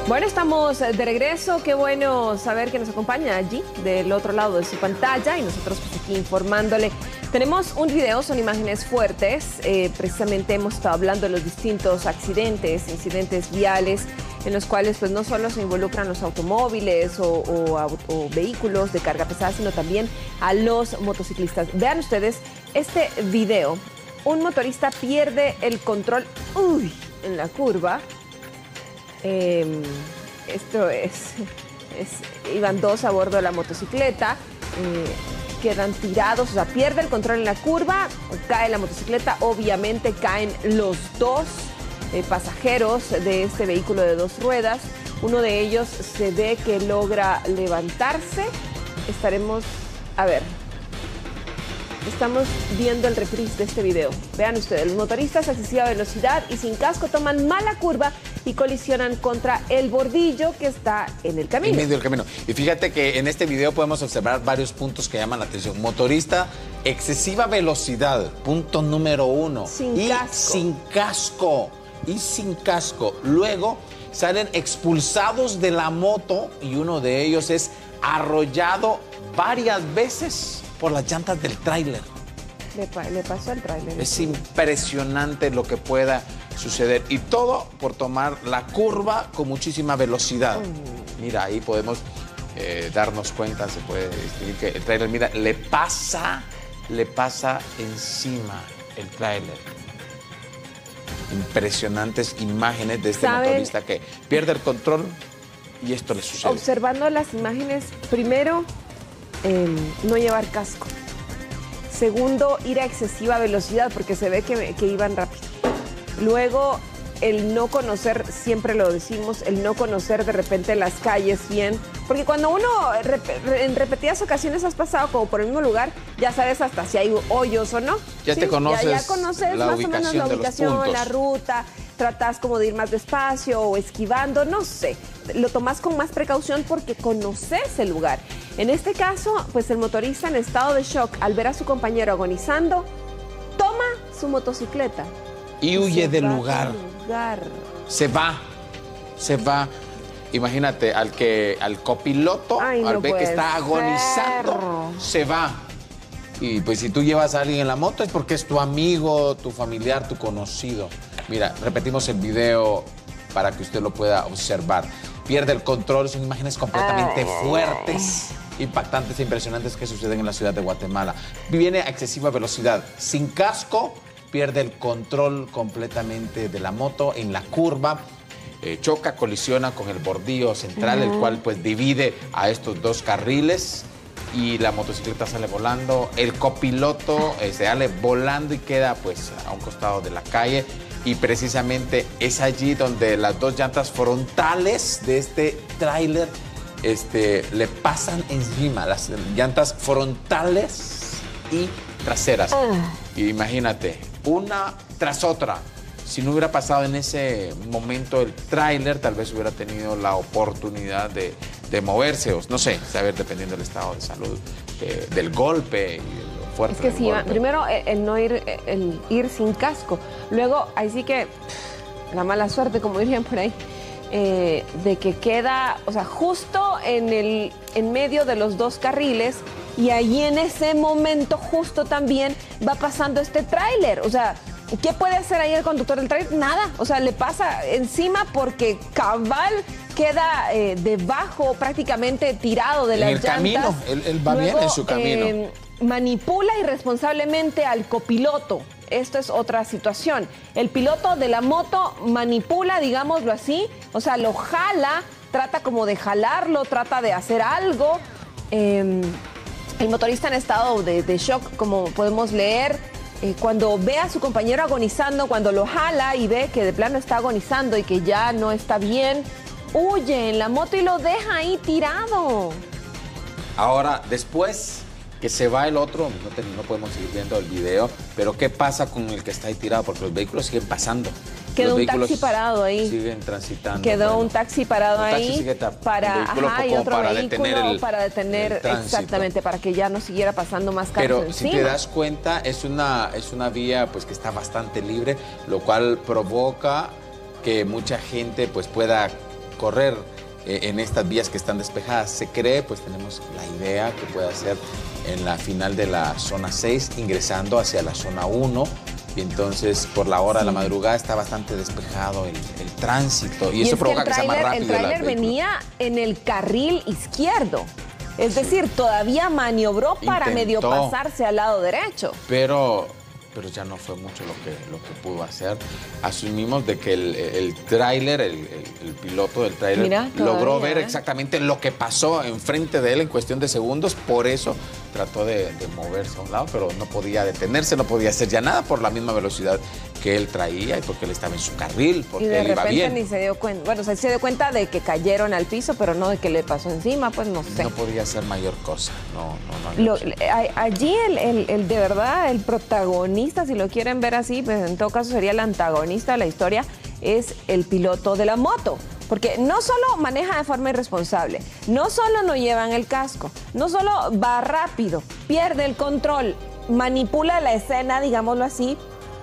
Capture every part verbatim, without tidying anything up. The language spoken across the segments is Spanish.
Bueno, estamos de regreso. Qué bueno saber que nos acompaña allí, del otro lado de su pantalla, y nosotros pues aquí informándole. Tenemos un video, son imágenes fuertes. Eh, precisamente hemos estado hablando de los distintos accidentes, incidentes viales, en los cuales pues no solo se involucran los automóviles o, o, o vehículos de carga pesada, sino también a los motociclistas. Vean ustedes este video. Un motorista pierde el control uy, en la curva. Eh, esto es, es, iban dos a bordo de la motocicleta, eh, quedan tirados, o sea, pierde el control en la curva, cae la motocicleta, obviamente caen los dos eh, pasajeros de este vehículo de dos ruedas. Uno de ellos se ve que logra levantarse. Estaremos, a ver, estamos viendo el reprise de este video. Vean ustedes, los motoristas a excesiva velocidad y sin casco toman mala curva y colisionan contra el bordillo que está en el camino. En medio del camino. Y fíjate que en este video podemos observar varios puntos que llaman la atención. Motorista, excesiva velocidad, punto número uno. Sin y casco. sin casco. Y sin casco. Luego salen expulsados de la moto y uno de ellos es arrollado varias veces por las llantas del tráiler. Le, pa le pasó al tráiler. Es impresionante lo que pueda suceder. Y todo por tomar la curva con muchísima velocidad. Mm. Mira, ahí podemos eh, darnos cuenta, se puede distinguir que el tráiler, mira, le pasa, le pasa encima el tráiler. Impresionantes imágenes de este ¿Saben? motorista que pierde el control y esto le sucede. Observando las imágenes, primero, eh, no llevar casco. Segundo, ir a excesiva velocidad porque se ve que, que iban rápido. Luego, el no conocer, siempre lo decimos, el no conocer de repente las calles bien. Porque cuando uno en repetidas ocasiones has pasado como por el mismo lugar, ya sabes hasta si hay hoyos o no. Ya ¿sí? te conoces, ya, ya conoces la más ubicación o menos la de ubicación, los la ruta. Tratas como de ir más despacio o esquivando, no sé. Lo tomas con más precaución porque conoces el lugar. En este caso, pues el motorista en estado de shock al ver a su compañero agonizando, toma su motocicleta. Y huye del lugar. lugar. Se va, se va. Imagínate, al que al copiloto, Ay, no al ver que está agonizando, se va. Y pues si tú llevas a alguien en la moto es porque es tu amigo, tu familiar, tu conocido. Mira, repetimos el video para que usted lo pueda observar. Pierde el control, son imágenes completamente Ay. fuertes, impactantes e impresionantes que suceden en la ciudad de Guatemala. Viene a excesiva velocidad, sin casco, pierde el control completamente de la moto en la curva. Eh, choca, colisiona con el bordillo central, uh-huh. el cual pues divide a estos dos carriles y la motocicleta sale volando. El copiloto eh, se sale volando y queda pues a un costado de la calle. Y precisamente es allí donde las dos llantas frontales de este tráiler este, le pasan encima, las llantas frontales y traseras. Uh. Y imagínate, una tras otra. Si no hubiera pasado en ese momento el tráiler, tal vez hubiera tenido la oportunidad de, de moverse, o no sé, saber dependiendo del estado de salud, eh, del golpe y de lo fuerte. Es que del sí, golpe. Primero el, el no ir, el ir sin casco. Luego, ahí sí que la mala suerte, como dirían por ahí, eh, de que queda, o sea, justo en, el, en medio de los dos carriles. Y ahí en ese momento justo también va pasando este tráiler. O sea, ¿qué puede hacer ahí el conductor del tráiler? Nada. O sea, le pasa encima porque cabal queda eh, debajo, prácticamente tirado de en las el llantas. camino, él, él va Luego, bien en su camino. Eh, manipula irresponsablemente al copiloto. Esto es otra situación. El piloto de la moto manipula, digámoslo así, o sea, lo jala, trata como de jalarlo, trata de hacer algo. Eh, El motorista en estado de, de shock, como podemos leer, eh, cuando ve a su compañero agonizando, cuando lo jala y ve que de plano está agonizando y que ya no está bien, huye en la moto y lo deja ahí tirado. Ahora, después que se va el otro, no, te, no podemos seguir viendo el video, pero ¿qué pasa con el que está ahí tirado? Porque los vehículos siguen pasando. Quedó los un taxi parado ahí. Siguen transitando. Quedó bueno, un taxi parado un taxi ahí sigue para, ajá, y otro para vehículo detener el, para detener, el exactamente, para que ya no siguiera pasando más carros Pero encima. si te das cuenta, es una, es una vía pues que está bastante libre, lo cual provoca que mucha gente pues pueda correr eh, en estas vías que están despejadas. Se cree, pues tenemos la idea que puede hacer en la final de la zona seis, ingresando hacia la zona uno. Y entonces, por la hora sí. de la madrugada, está bastante despejado el, el tránsito. Y, y eso provoca que, que sea más rápido. El tráiler venía en el carril izquierdo. Es sí. decir, todavía maniobró para Intentó, medio pasarse al lado derecho. Pero, pero ya no fue mucho lo que, lo que pudo hacer. Asumimos de que el, el tráiler, el, el, el piloto del tráiler, logró ver ¿eh? exactamente lo que pasó enfrente de él en cuestión de segundos. Por eso trató de, de moverse a un lado, pero no podía detenerse, no podía hacer ya nada por la misma velocidad que él traía y porque él estaba en su carril, porque y de él iba bien. Ni se dio cuenta, bueno, se dio cuenta de que cayeron al piso, pero no de que le pasó encima, pues no sé. No podía hacer mayor cosa, no, no, no. Lo, allí el, el, el de verdad, el protagonista, si lo quieren ver así, pues en todo caso sería el antagonista de la historia, es el piloto de la moto. Porque no solo maneja de forma irresponsable, no solo no llevan el casco, no solo va rápido, pierde el control, manipula la escena, digámoslo así,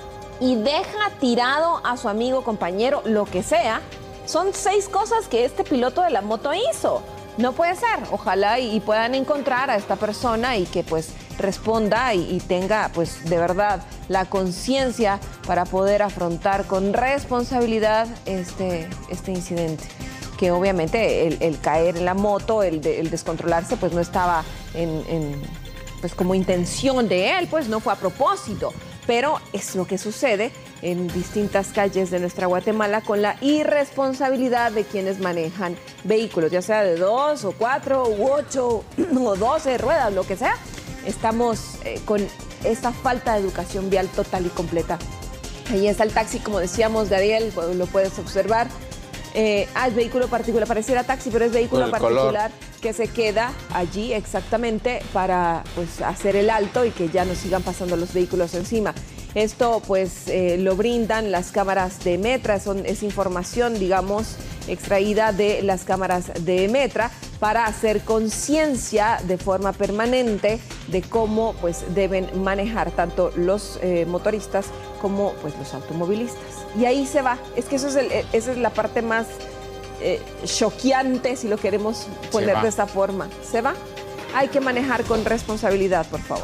y deja tirado a su amigo, compañero, lo que sea. Son seis cosas que este piloto de la moto hizo. No puede ser. Ojalá y, y puedan encontrar a esta persona y que pues responda y, y tenga pues de verdad la conciencia para poder afrontar con responsabilidad este, este incidente. Que obviamente el, el caer en la moto, el, de, el descontrolarse, pues no estaba en, en, pues como intención de él, pues no fue a propósito. Pero es lo que sucede en distintas calles de nuestra Guatemala con la irresponsabilidad de quienes manejan vehículos, ya sea de dos o cuatro u ocho o doce ruedas, lo que sea. Estamos eh, con esta falta de educación vial total y completa. Ahí está el taxi, como decíamos, Gabriel, lo puedes observar. Eh, ah, es vehículo particular, pareciera taxi, pero es vehículo particular color. Que se queda allí exactamente para pues, hacer el alto y que ya no sigan pasando los vehículos encima. Esto pues eh, lo brindan las cámaras de Metra, son, es información, digamos, extraída de las cámaras de Metra para hacer conciencia de forma permanente de cómo pues deben manejar tanto los eh, motoristas como pues los automovilistas. Y ahí se va, es que eso es el, esa es la parte más eh, choqueante, si lo queremos poner de esta forma. Se va, hay que manejar con responsabilidad, por favor.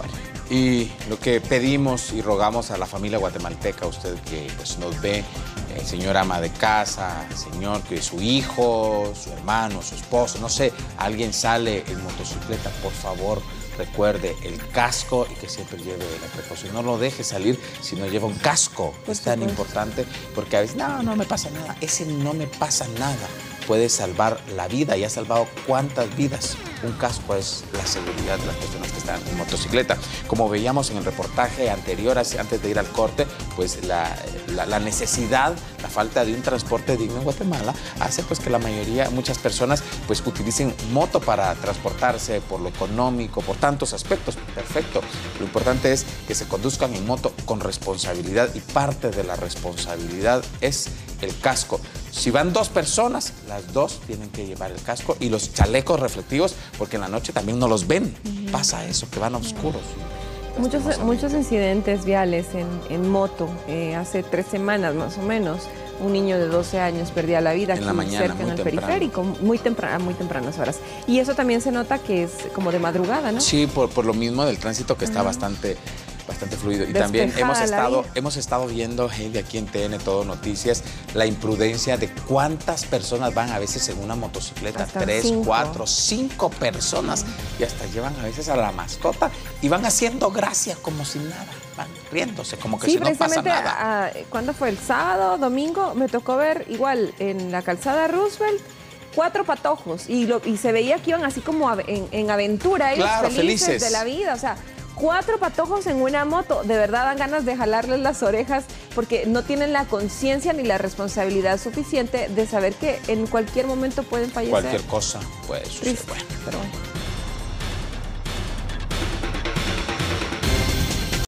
Y lo que pedimos y rogamos a la familia guatemalteca, usted que pues, nos ve, eh, señor ama de casa, señor que su hijo, su hermano, su esposo, no sé, alguien sale en motocicleta, por favor, recuerde el casco y que siempre lleve la precaución. No lo deje salir si no lleva un casco. Es tan importante porque a veces, no, no me pasa nada. Ese no me pasa nada puede salvar la vida y ha salvado cuántas vidas. Un casco es la seguridad de las personas que están en motocicleta. Como veíamos en el reportaje anterior, antes de ir al corte, pues la, la, la necesidad, la falta de un transporte digno en Guatemala hace pues que la mayoría, muchas personas pues utilicen moto para transportarse por lo económico, por tantos aspectos. Perfecto. Lo importante es que se conduzcan en moto con responsabilidad y parte de la responsabilidad es el casco. Si van dos personas, las dos tienen que llevar el casco y los chalecos reflectivos, porque en la noche también no los ven. Uh-huh. Pasa eso, que van oscuros. Muchos, muchos incidentes viales en, en moto. Eh, hace tres semanas más o menos, un niño de doce años perdía la vida en aquí la mañana, cerca en el temprano. periférico, muy temprano, muy tempranas horas. Y eso también se nota que es como de madrugada, ¿no? Sí, por, por lo mismo del tránsito que está uh-huh. bastante... bastante fluido. Y Despejada también hemos estado, hemos estado viendo, gente, aquí en T N Todo Noticias, la imprudencia de cuántas personas van a veces en una motocicleta. Hasta tres, cinco. cuatro, cinco personas. Y hasta llevan a veces a la mascota y van haciendo gracia como si nada. Van riéndose, como que sí, si no pasa nada. Uh, ¿Cuándo fue? El sábado, domingo, me tocó ver igual en la calzada Roosevelt. Cuatro patojos. Y, lo, y se veía que iban así como a, en, en aventura. Ellos claro, felices, felices de la vida. O sea, cuatro patojos en una moto, de verdad dan ganas de jalarles las orejas porque no tienen la conciencia ni la responsabilidad suficiente de saber que en cualquier momento pueden fallecer. Cualquier cosa puede suceder. Triste, pero bueno.